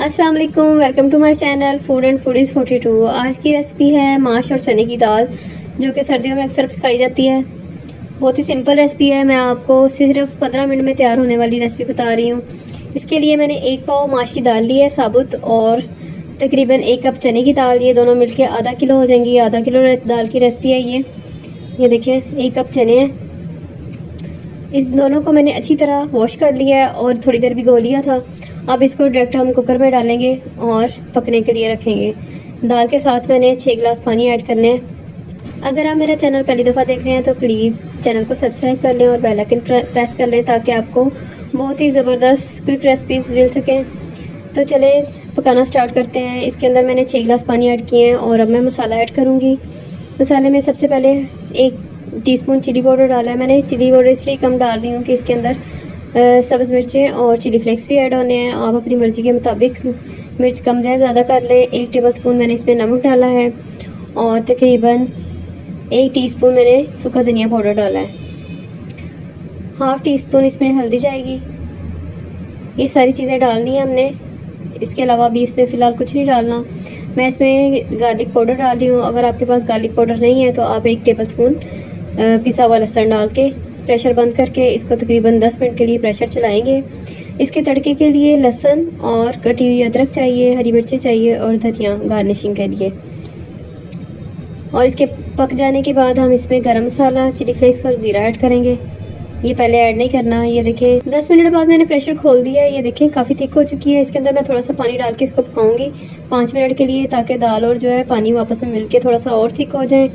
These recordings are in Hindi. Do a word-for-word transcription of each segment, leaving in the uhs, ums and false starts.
अस्सलाम वालेकुम, welcome to my channel food and foodies forty two. आज की रेसिपी है माश और चने की दाल, जो कि सर्दियों में अक्सर खाई जाती है। बहुत ही सिंपल रेसिपी है। मैं आपको सिर्फ पंद्रह मिनट में तैयार होने वाली रेसिपी बता रही हूँ। इसके लिए मैंने एक पाव माश की दाल ली है साबुत, और तकरीबन एक कप चने की दाल। ये दोनों मिलके आधा किलो हो जाएंगी। आधा किलो दाल की रेसिपी है ये। ये देखें, एक कप चने हैं। इस दोनों को मैंने अच्छी तरह वॉश कर लिया है और थोड़ी देर भिगो लिया था। अब इसको डायरेक्ट हम कुकर में डालेंगे और पकने के लिए रखेंगे। दाल के साथ मैंने छः गिलास पानी ऐड करने हैं। अगर आप मेरा चैनल पहली दफ़ा देख रहे हैं तो प्लीज़ चैनल को सब्सक्राइब कर लें और बेल आइकन प्रेस कर लें, ताकि आपको बहुत ही ज़बरदस्त क्विक रेसिपीज़ मिल सकें। तो चलें पकाना स्टार्ट करते हैं। इसके अंदर मैंने छः गिलास पानी ऐड किए हैं और अब मैं मसाला ऐड करूँगी। मसाले में सबसे पहले एक टीस्पून चिली पाउडर डाला है। मैंने चिली पाउडर इसलिए कम डाल रही हूँ कि इसके अंदर सब्ज़ मिर्चें और चिली फ्लेक्स भी ऐड होने हैं। आप अपनी मर्ज़ी के मुताबिक मिर्च कम जाए ज़्यादा कर लें। एक टेबल स्पून मैंने इसमें नमक डाला है और तकरीबन एक टीस्पून मैंने सूखा धनिया पाउडर डाला है। हाफ़ टी स्पून इसमें हल्दी जाएगी। ये सारी चीज़ें डालनी है हमने। इसके अलावा भी इसमें फ़िलहाल कुछ नहीं डालना। मैं इसमें गार्लिक पाउडर डाल रही हूँ। अगर आपके पास गार्लिक पाउडर नहीं है तो आप एक टेबल स्पून पिसा हुआ लहसुन डाल के प्रेशर बंद करके इसको तकरीबन दस मिनट के लिए प्रेशर चलाएंगे। इसके तड़के के लिए लहसुन और कटी हुई अदरक चाहिए, हरी मिर्चें चाहिए और धनिया गार्निशिंग के लिए। और इसके पक जाने के बाद हम इसमें गरम मसाला, चिली फ्लेक्स और ज़ीरा ऐड करेंगे। ये पहले ऐड नहीं करना। ये देखें, दस मिनट बाद मैंने प्रेशर खोल दिया है। ये देखें काफ़ी थिक हो चुकी है। इसके अंदर मैं थोड़ा सा पानी डाल के इसको पकाऊंगी पाँच मिनट के लिए, ताकि दाल और जो है पानी वापस में मिलके थोड़ा सा और थिक हो जाए।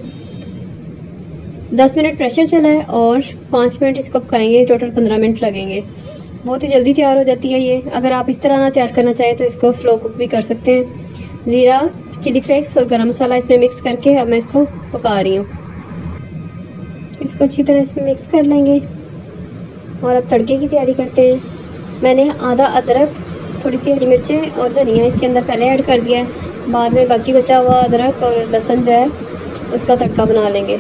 दस मिनट प्रेशर चला है और पाँच मिनट इसको पकाएंगे। टोटल पंद्रह मिनट लगेंगे। बहुत ही जल्दी तैयार हो जाती है ये। अगर आप इस तरह ना तैयार करना चाहें तो इसको स्लो कुक भी कर सकते हैं। ज़ीरा, चिली फ्लेक्स और गरम मसाला इसमें मिक्स करके अब मैं इसको पका रही हूँ। इसको अच्छी तरह इसमें मिक्स कर लेंगे और अब तड़के की तैयारी करते हैं। मैंने आधा अदरक, थोड़ी सी हरी मिर्चें और धनिया इसके अंदर पहले ऐड कर दिया है। बाद में बाकी बचा हुआ अदरक और लहसुन जो है उसका तड़का बना लेंगे।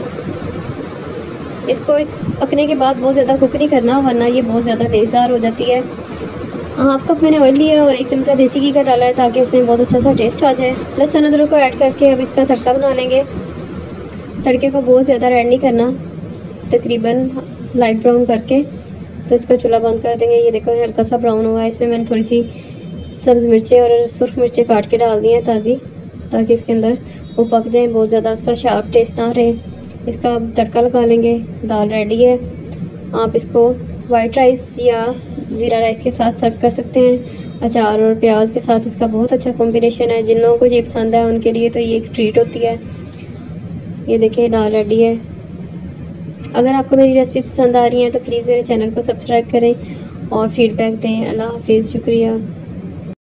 इसको इस पकने के बाद बहुत ज़्यादा कुक नहीं करना, वरना ये बहुत ज़्यादा लेज़दार हो जाती है। हाफ कप मैंने ऑयल लिया और एक चमचा देसी घी का डाला है, ताकि इसमें बहुत अच्छा सा टेस्ट आ जाए। लहसुन अदरक को ऐड करके अब इसका तड़का बना लेंगे। तड़के को बहुत ज़्यादा रेड नहीं करना, तकरीबन लाइट ब्राउन करके तो इसका चूल्हा बंद कर देंगे। ये देखो हल्का सा ब्राउन हुआ है। इसमें मैंने थोड़ी सी सब्ज़ मिर्चें और सुर्ख मिर्चें काट के डाल दी हैं ताज़ी, ताकि इसके अंदर वो पक जाए, बहुत ज़्यादा उसका शार्प टेस्ट ना रहे। इसका तड़का लगा लेंगे। दाल रेडी है। आप इसको वाइट राइस या ज़ीरा राइस के साथ सर्व कर सकते हैं। अचार और प्याज के साथ इसका बहुत अच्छा कॉम्बिनेशन है। जिन लोगों को ये पसंद है उनके लिए तो ये एक ट्रीट होती है। ये देखिए दाल रेडी है। अगर आपको मेरी रेसिपी पसंद आ रही है तो प्लीज़ मेरे चैनल को सब्सक्राइब करें और फीडबैक दें। अल्लाह हाफिज़, शुक्रिया।